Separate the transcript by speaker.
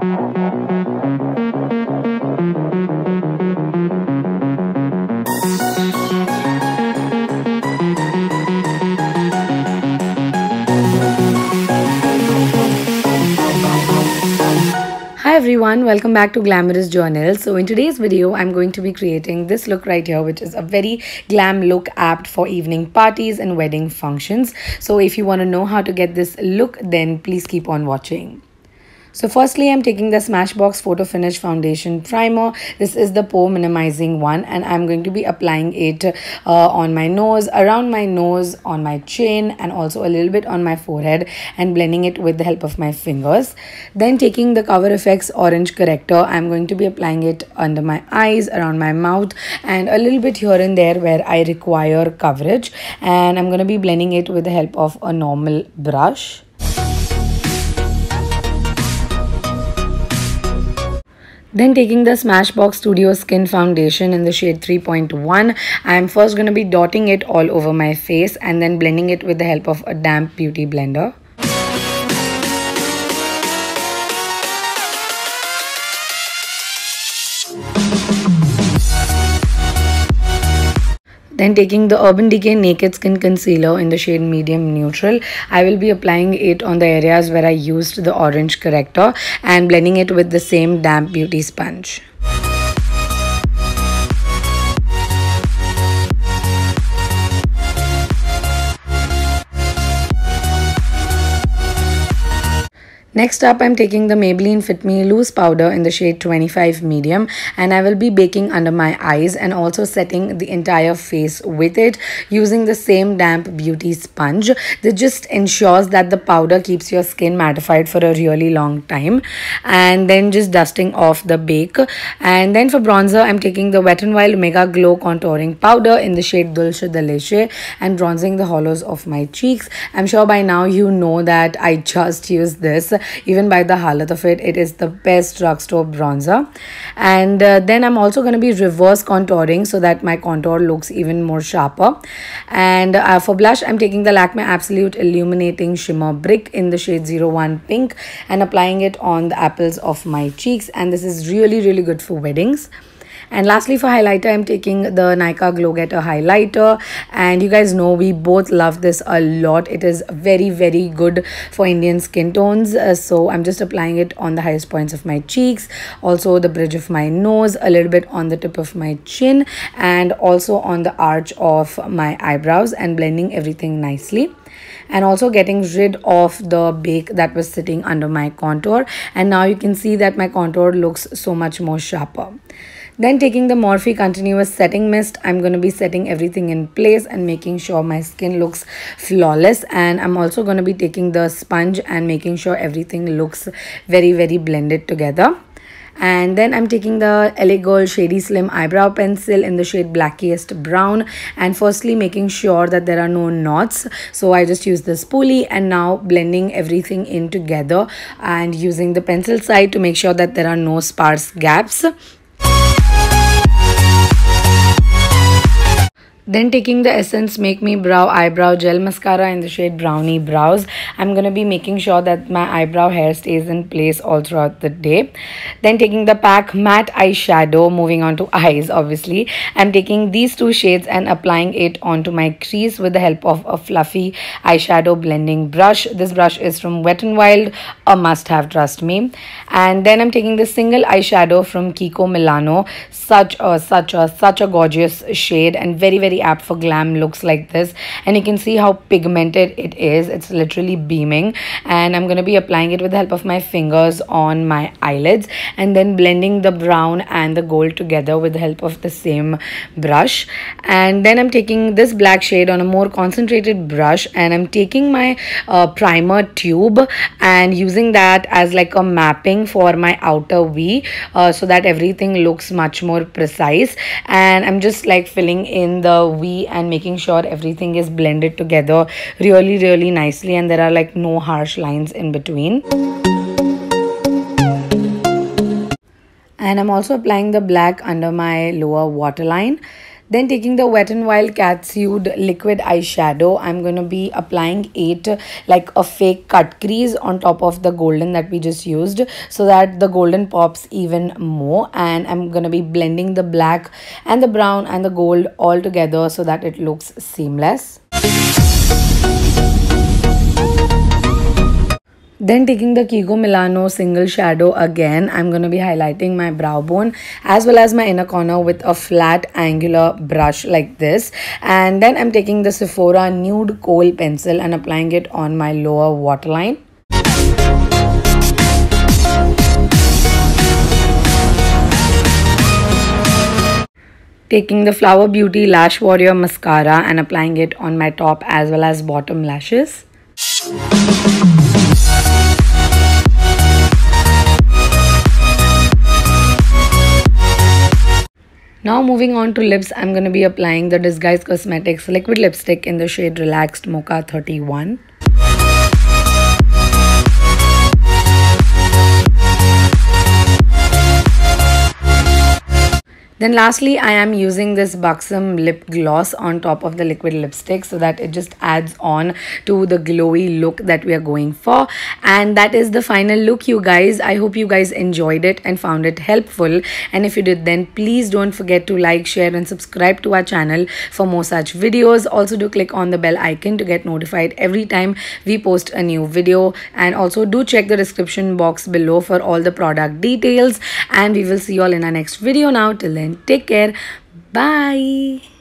Speaker 1: Hi everyone, welcome back to Glamorous Journal. So in today's video, I'm going to be creating this look right here, which is a very glam look apt for evening parties and wedding functions. So if you want to know how to get this look, then please keep on watching. So firstly, I'm taking the Smashbox Photo Finish Foundation Primer. This is the pore minimizing one, and I'm going to be applying it on my nose, around my nose, on my chin, and also a little bit on my forehead, and blending it with the help of my fingers. Then taking the Cover FX Orange Corrector, I'm going to be applying it under my eyes, around my mouth, and a little bit here and there where I require coverage. And I'm going to be blending it with the help of a normal brush. Then taking the Smashbox Studio Skin Foundation in the shade 3.1, I am first going to be dotting it all over my face and then blending it with the help of a damp beauty blender. Then taking the Urban Decay Naked Skin Concealer in the shade Medium Neutral, I will be applying it on the areas where I used the orange corrector and blending it with the same damp beauty sponge. Next up, I'm taking the Maybelline Fit Me Loose Powder in the shade 25 Medium, and I will be baking under my eyes and also setting the entire face with it using the same damp beauty sponge. This just ensures that the powder keeps your skin mattified for a really long time. And then just dusting off the bake. And then for bronzer, I'm taking the Wet n Wild Mega Glow Contouring Powder in the shade Dulce de Leche and bronzing the hollows of my cheeks. I'm sure by now you know that I just used this. Even by the halat of it, it is the best drugstore bronzer. And then I'm also going to be reverse contouring so that my contour looks even more sharper. And for blush, I'm taking the Lakme Absolute Illuminating Shimmer Brick in the shade 01 Pink and applying it on the apples of my cheeks. And this is really good for weddings. And lastly, for highlighter, I'm taking the Nykaa Glow Getter highlighter, and you guys know we both love this a lot. It is very good for Indian skin tones. So I'm just applying it on the highest points of my cheeks, also the bridge of my nose, a little bit on the tip of my chin, and also on the arch of my eyebrows, and blending everything nicely. And also getting rid of the bake that was sitting under my contour, and now you can see that my contour looks so much more sharper. Then taking the Morphe Continuous Setting Mist, I'm going to be setting everything in place and making sure my skin looks flawless. And I'm also going to be taking the sponge and making sure everything looks very blended together. And then I'm taking the LA Girl Shady Slim Eyebrow Pencil in the shade Blackiest Brown, and firstly making sure that there are no knots. So I just use the spoolie and now blending everything in together and using the pencil side to make sure that there are no sparse gaps. Then taking the Essence Make Me Brow Eyebrow Gel Mascara in the shade Brownie Brows. I'm going to be making sure that my eyebrow hair stays in place all throughout the day. Then taking the PAC Matte Eyeshadow, moving on to eyes obviously. I'm taking these two shades and applying it onto my crease with the help of a fluffy eyeshadow blending brush. This brush is from Wet n Wild, a must-have, trust me. And then I'm taking the single eyeshadow from Kiko Milano. Such a gorgeous shade and very apt for glam looks like this, and you can see how pigmented it is. It's literally beaming, and I'm going to be applying it with the help of my fingers on my eyelids and then blending the brown and the gold together with the help of the same brush. And then I'm taking this black shade on a more concentrated brush, and I'm taking my primer tube and using that as like a mapping for my outer V so that everything looks much more precise. And I'm just like filling in the V and making sure everything is blended together really nicely, and there are like no harsh lines in between. And I'm also applying the black under my lower waterline. Then taking the Wet n Wild Catsued liquid eyeshadow, I'm going to be applying it like a fake cut crease on top of the golden that we just used, so that the golden pops even more. And I'm going to be blending the black and the brown and the gold all together so that it looks seamless. Then taking the Kiko Milano single shadow again, I'm going to be highlighting my brow bone as well as my inner corner with a flat angular brush like this. And then I'm taking the Sephora Nude Kohl pencil and applying it on my lower waterline. Taking the Flower Beauty Lash Warrior mascara and applying it on my top as well as bottom lashes. Now moving on to lips, I'm going to be applying the Disguise Cosmetics liquid lipstick in the shade Relaxed Mocha 31. Then lastly, I am using this Buxom lip gloss on top of the liquid lipstick so that it just adds on to the glowy look that we are going for. And that is the final look, you guys. I hope you guys enjoyed it and found it helpful. And if you did, then please don't forget to like, share and subscribe to our channel for more such videos. Also do click on the bell icon to get notified every time we post a new video. And also do check the description box below for all the product details. And we will see you all in our next video now. Till then, take care. Bye.